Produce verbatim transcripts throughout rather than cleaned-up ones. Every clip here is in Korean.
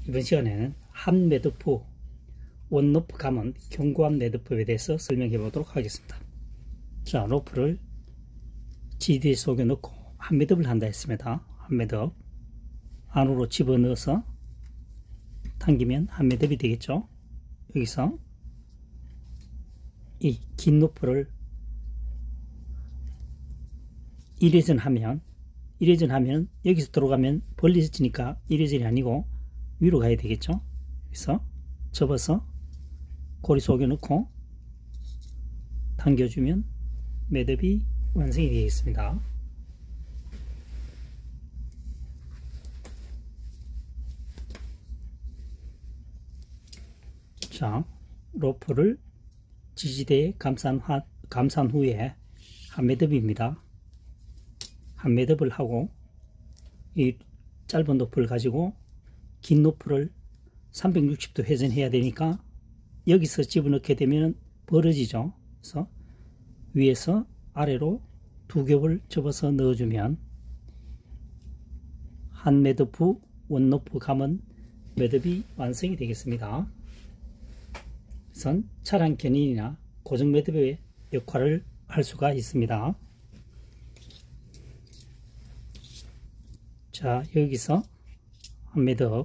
이번 시간에는 한 매듭프 원로프 감은 견고한 매듭법에 대해서 설명해 보도록 하겠습니다. 자, 로프를 지디에 속에 넣고 한 매듭을 한다 했습니다. 한 매듭 안으로 집어넣어서 당기면 한 매듭이 되겠죠. 여기서 이 긴 로프를 일회전 하면 일회전 하면 여기서 들어가면 벌리지니까 일회전이 아니고 위로 가야 되겠죠. 그래서 접어서 고리 속에 넣고 당겨주면 매듭이 완성이 되겠습니다. 자, 로프를 지지대에 감싼, 하, 감싼 후에 한 매듭입니다. 한 매듭을 하고 이 짧은 로프를 가지고 긴 로프를 삼백육십 도 회전해야 되니까 여기서 집어넣게 되면 벌어지죠. 그래서 위에서 아래로 두 겹을 접어서 넣어주면 한 매듭 후 원로프 감은 매듭이 완성이 되겠습니다. 우선 차량 견인이나 고정 매듭의 역할을 할 수가 있습니다. 자, 여기서 한 매듭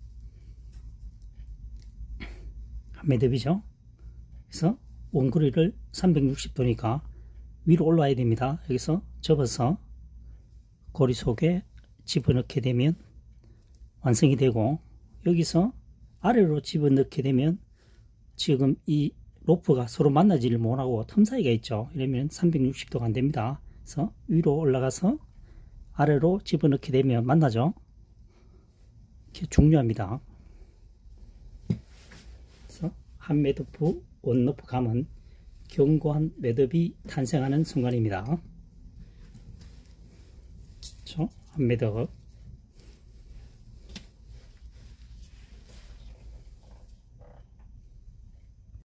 한 매듭이죠. 그래서 원거리를 삼백육십 도니까 위로 올라와야 됩니다. 여기서 접어서 고리 속에 집어넣게 되면 완성이 되고, 여기서 아래로 집어넣게 되면 지금 이 로프가 서로 만나지를 못하고 틈 사이가 있죠. 이러면 삼백육십 도가 안 됩니다. 그래서 위로 올라가서 아래로 집어넣게 되면 만나죠. 이렇게 중요합니다. 그래서 한 매듭 후 원로프 감은 견고한 매듭이 탄생하는 순간입니다. 그렇죠? 한 매듭